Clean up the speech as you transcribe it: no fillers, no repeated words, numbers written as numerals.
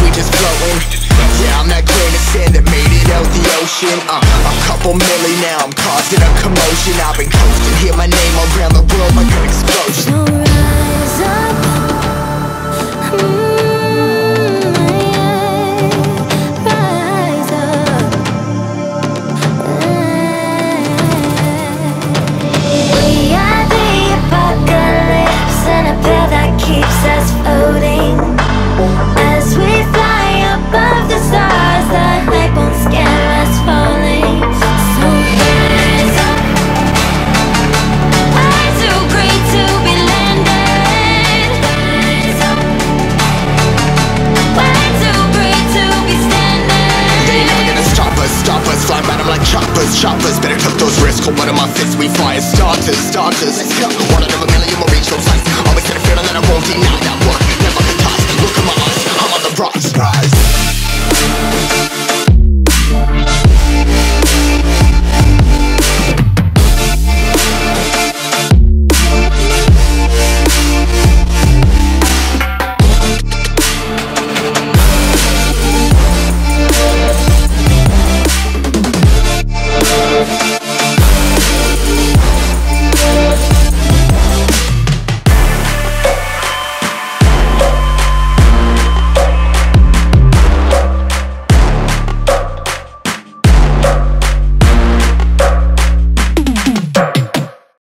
we just floating. Yeah, I'm that grain of sand that made it out the ocean. A couple milli now, I'm causing a commotion. I've been coasting, hear my name around the world like an explosion. So rise up, rise up. We are the apocalypse, and a path that keeps us floating. As we fly above the stars, the light won't scare us falling. So rise up. We're too great to be landed. Rise up. We're too great to be standing. They ain't never gonna stop us, fly by them like choppers. Better tuck those wrists, hold one of my fists, we fire starters. Let's go. One out of a million, we'll reach those heights. Always got a feeling that I won't deny that one.